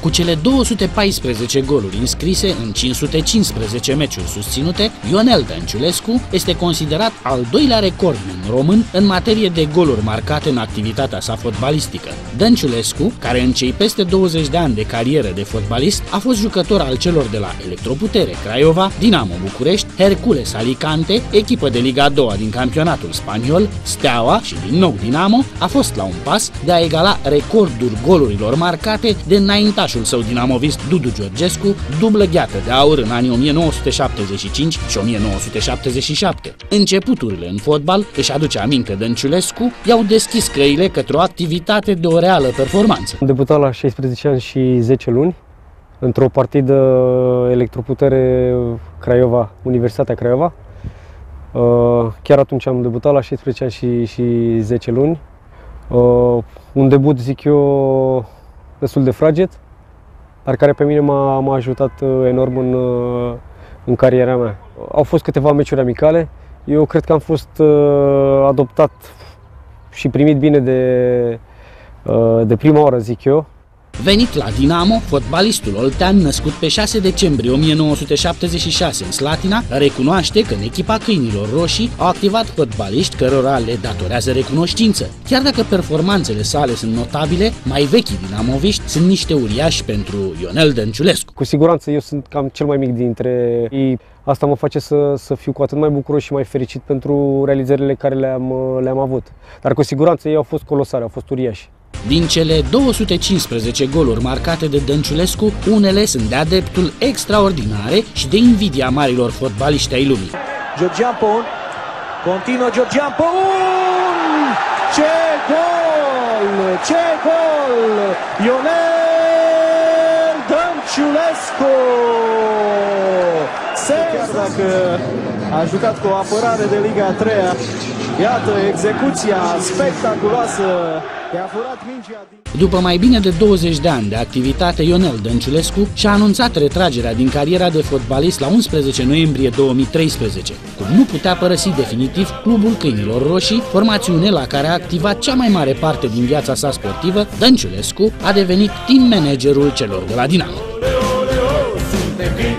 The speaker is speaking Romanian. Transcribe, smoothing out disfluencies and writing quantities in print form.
Cu cele 214 goluri înscrise în 515 meciuri susținute, Ionel Dănciulescu este considerat al doilea recordman român în materie de goluri marcate în activitatea sa fotbalistică. Dănciulescu, care în cei peste 20 de ani de carieră de fotbalist a fost jucător al celor de la Electroputere Craiova, Dinamo București, Hercules Alicante, echipă de Liga a doua din campionatul spaniol, Steaua și din nou Dinamo, a fost la un pas de a egala recordul golurilor marcate de înaintașul său dinamovist Dudu Georgescu, dublă gheată de aur în anii 1975 și 1977. Începuturile în fotbal, își aduce aminte Dănciulescu, i-au deschis căile către o activitate de o reală performanță. Am debutat la 16 ani și 10 luni într-o partidă Electroputere Craiova, Universitatea Craiova. Chiar atunci am debutat la 16 ani și 10 luni. Un debut, zic eu, destul de fraged, dar care pe mine m-a ajutat enorm în cariera mea. Au fost câteva meciuri amicale. Eu cred că am fost adoptat și primit bine de prima oară, zic eu. Venit la Dinamo, fotbalistul oltean, născut pe 6 decembrie 1976 în Slatina, recunoaște că în echipa Câinilor Roșii au activat fotbaliști cărora le datorează recunoștință. Chiar dacă performanțele sale sunt notabile, mai vechii dinamoviști sunt niște uriași pentru Ionel Dănciulescu. Cu siguranță eu sunt cam cel mai mic dintre ei. Asta mă face să fiu cu atât mai bucuros și mai fericit pentru realizările care le-am avut. Dar cu siguranță ei au fost colosale, au fost uriași. Din cele 215 goluri marcate de Dănciulescu, unele sunt de adeptul extraordinare și de invidia marilor fotbaliști ai lumii. Georgian Pon, continuă Georgian Pon! Ce gol! Ce gol! Ionel Dănciulescu! Chiar dacă a jucat cu o apărare de Liga a 3-a, iată execuția spectaculoasă. I-a furat mingea din... După mai bine de 20 de ani de activitate, Ionel Dănciulescu și-a anunțat retragerea din cariera de fotbalist la 11 noiembrie 2013, cum nu putea părăsi definitiv clubul Câinilor Roșii, formațiune la care a activat cea mai mare parte din viața sa sportivă. Dănciulescu a devenit team managerul celor de la Dinamo.